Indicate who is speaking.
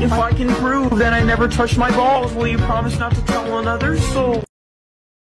Speaker 1: If I can prove that I never touched my balls, will you promise not to tell another soul?